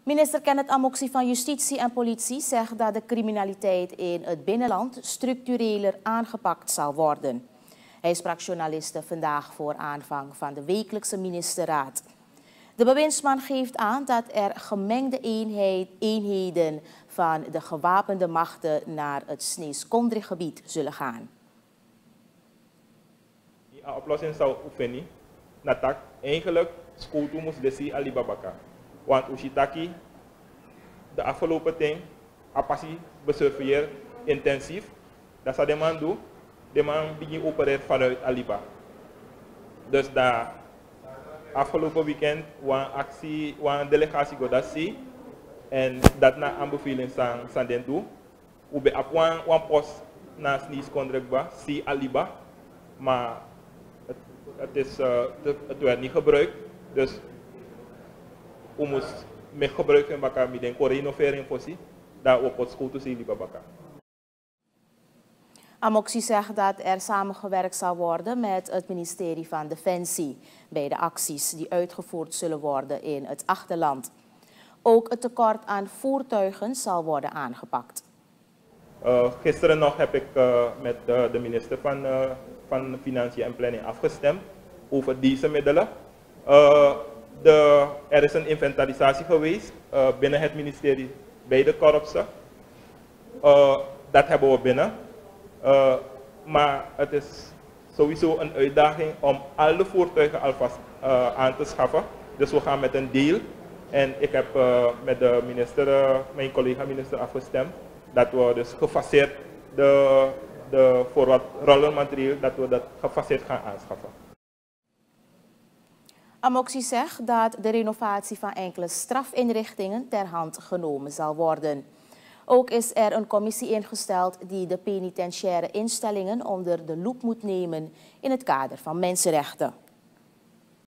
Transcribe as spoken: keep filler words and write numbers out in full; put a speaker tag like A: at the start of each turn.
A: Minister Kenneth Amoxi van Justitie en Politie zegt dat de criminaliteit in het binnenland structureler aangepakt zal worden. Hij sprak journalisten vandaag voor aanvang van de wekelijkse ministerraad. De bewindsman geeft aan dat er gemengde eenheid, eenheden van de gewapende machten naar het Snees-Kondrik-gebied zullen gaan.
B: Die oplossing zou oefenen, natak eigenlijk school moest desi Alibabaka. Want Ushitaki, de afgelopen tijd, apassi besurveilleer intensief. Dat zou de man doen. De man begint opereren vanuit Aliba. Dus daar afgelopen weekend was actie, was een delegatie godassi en dat na aanbeveling van van den toe. We hebben op een een post naar Snees-Kondrik si Aliba, maar het, het is uh, het, het werd niet gebruikt. Dus we moesten met gebruiken bakka met een renovering voorzien, dat we op school te zien bakka.
A: Amoxi zegt dat er samengewerkt zal worden met het ministerie van Defensie bij de acties die uitgevoerd zullen worden in het achterland. Ook het tekort aan voertuigen zal worden aangepakt.
B: Uh, gisteren nog heb ik uh, met uh, de minister van, uh, van Financiën en Planning afgestemd over deze middelen. Uh, de, er is een inventarisatie geweest uh, binnen het ministerie bij de korpsen. Uh, dat hebben we binnen. Uh, maar het is sowieso een uitdaging om alle voertuigen alvast uh, aan te schaffen. Dus we gaan met een deal. En ik heb uh, met de minister, uh, mijn collega minister afgestemd dat we dus gefaseerd de, de voor wat rollenmateriaal, dat we dat gefaseerd gaan aanschaffen.
A: Amoxi zegt dat de renovatie van enkele strafinrichtingen ter hand genomen zal worden. Ook is er een commissie ingesteld die de penitentiaire instellingen onder de loep moet nemen in het kader van mensenrechten.